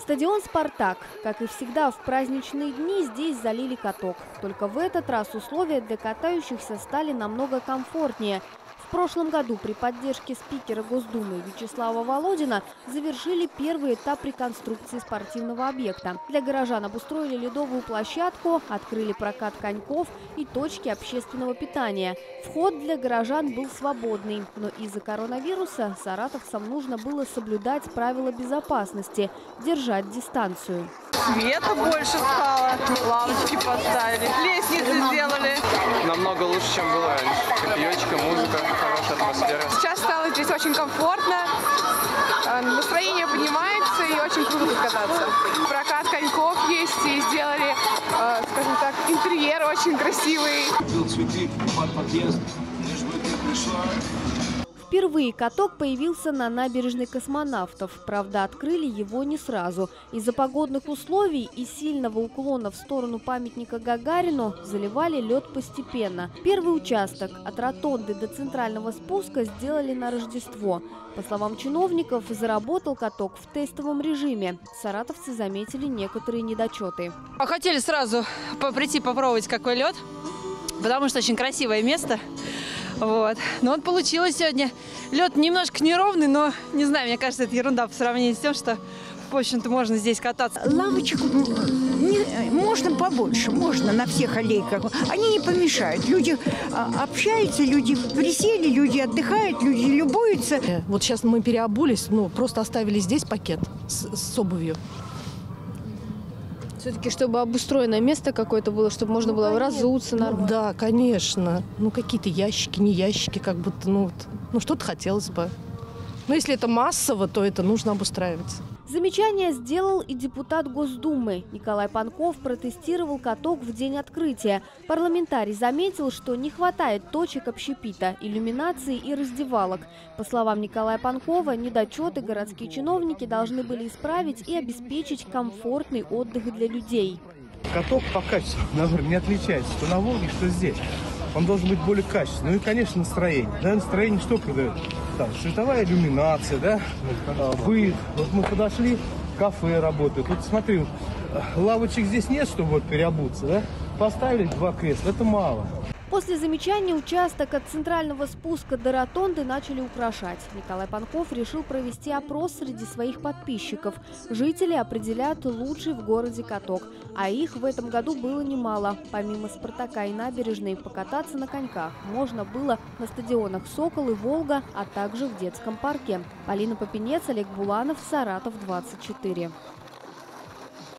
Стадион «Спартак». Как и всегда, в праздничные дни здесь залили каток. Только в этот раз условия для катающихся стали намного комфортнее. В прошлом году при поддержке спикера Госдумы Вячеслава Володина завершили первый этап реконструкции спортивного объекта. Для горожан обустроили ледовую площадку, открыли прокат коньков и точки общественного питания. Вход для горожан был свободный, но из-за коронавируса саратовцам нужно было соблюдать правила безопасности, держать дистанцию. Света больше стало, лавочки поставили, лестницы сделали. Намного лучше, чем было раньше. Кофеечка, музыка, хорошая атмосфера. Сейчас стало здесь очень комфортно, настроение поднимается и очень круто тут кататься. Прокат коньков есть и сделали, скажем так, интерьер очень красивый. Купил цветы под подъезд, лишь бы ты пришла. Впервые каток появился на набережной Космонавтов. Правда, открыли его не сразу. Из-за погодных условий и сильного уклона в сторону памятника Гагарину заливали лед постепенно. Первый участок от ротонды до центрального спуска сделали на Рождество. По словам чиновников, заработал каток в тестовом режиме. Саратовцы заметили некоторые недочеты. Хотели сразу прийти попробовать, какой лед, потому что очень красивое место. Вот. Но вот получилось сегодня. Лед немножко неровный, но, не знаю, мне кажется, это ерунда по сравнению с тем, что, в общем-то, можно здесь кататься. Лавочек можно побольше, можно на всех аллейках. Они не помешают. Люди общаются, люди присели, люди отдыхают, люди любуются. Вот сейчас мы переобулись, просто оставили здесь пакет с обувью. Все-таки, чтобы обустроенное место какое-то было, чтобы можно было разуться нормально. Да, конечно. Какие-то ящики, не ящики, как будто, что-то хотелось бы. Но если это массово, то это нужно обустраивать. Замечание сделал и депутат Госдумы. Николай Панков протестировал каток в день открытия. Парламентарий заметил, что не хватает точек общепита, иллюминации и раздевалок. По словам Николая Панкова, недочеты городские чиновники должны были исправить и обеспечить комфортный отдых для людей. Каток по качеству, наверное, не отличается, что на Волге, что здесь. Он должен быть более качественный. Ну и, конечно, настроение. Да, настроение что придает? Там световая иллюминация, да, быт. Вот мы подошли, кафе работает. Вот смотри, лавочек здесь нет, чтобы переобуться, да? Поставили 2 кресла, это мало. После замечания участок от центрального спуска до ротонды начали украшать. Николай Панков решил провести опрос среди своих подписчиков. Жители определят лучший в городе каток. А их в этом году было немало. Помимо «Спартака» и набережной, покататься на коньках можно было на стадионах «Сокол» и «Волга», а также в детском парке. Полина Попенец, Олег Буланов, Саратов, 24.